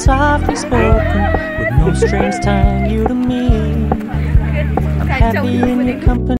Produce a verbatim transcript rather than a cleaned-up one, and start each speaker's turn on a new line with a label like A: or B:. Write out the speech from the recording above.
A: softly spoken, with no strings tying you to me. I'm happy in your company.